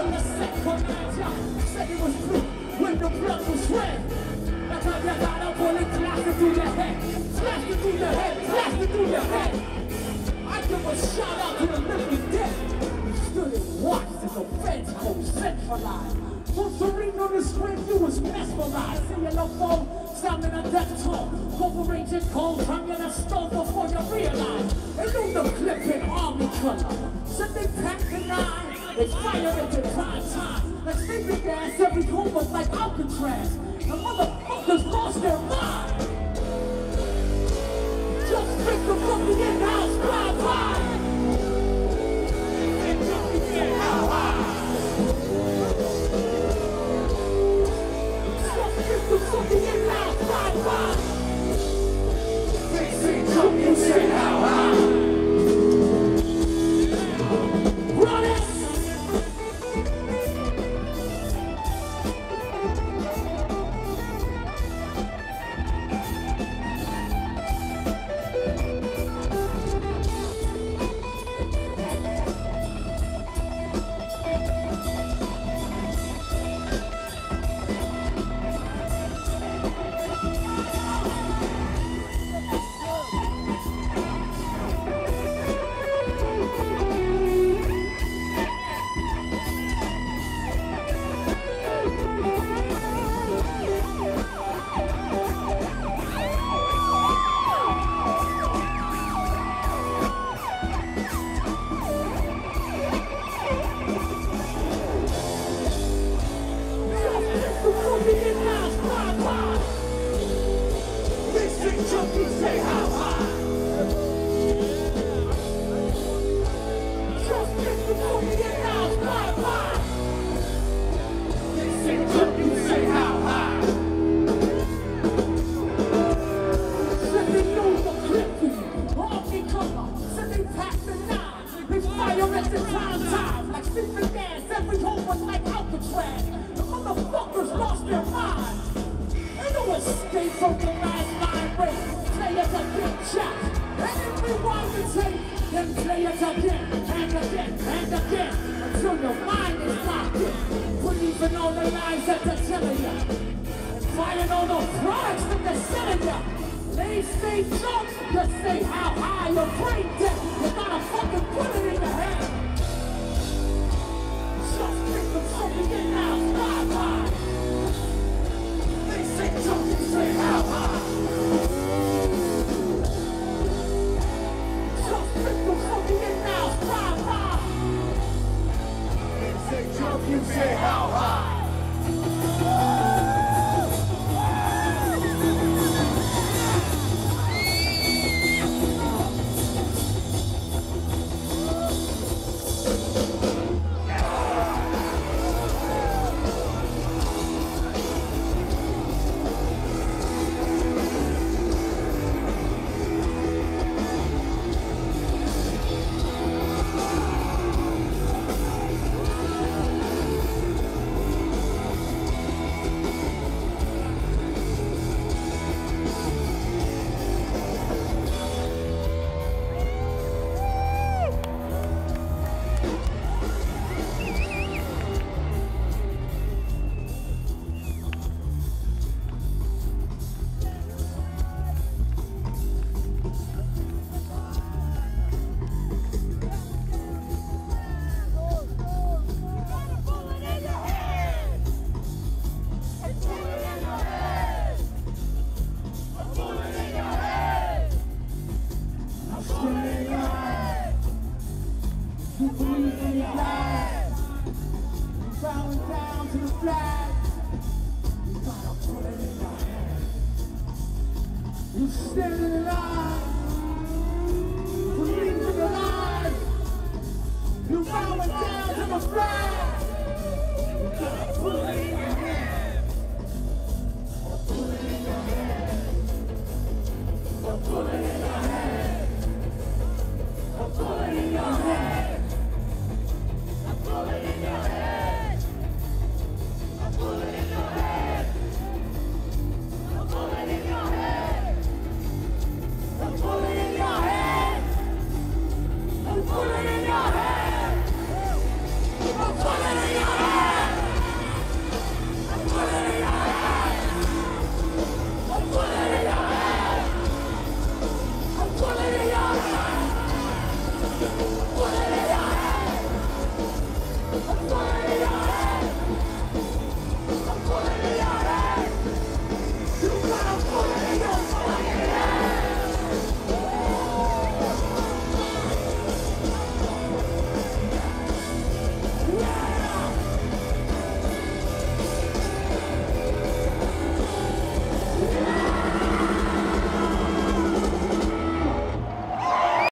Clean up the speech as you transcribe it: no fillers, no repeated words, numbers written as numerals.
the set for 9 times. Said it was blue when the blood was red. That's how you got a bullet blasted through your head. Blasted through your head, blasted through your head. I give a shout out to the living dead. Stood and watched as the feds go centralized. From Serene on the screen, you was mesmerized. Seeing the phone, sounding a death tone. Corporation cold, hung in a stove before you realize. They knew the clip in army color. So they packed the 9. They fire into prime time. Like sleeping gas, every home was like Alcatraz. The motherfuckers lost their mind. Just think of the in-house drive-by. And just get how high. Just think of the in-house drive-by. They say jump, you say how high. Run it! You stand in line.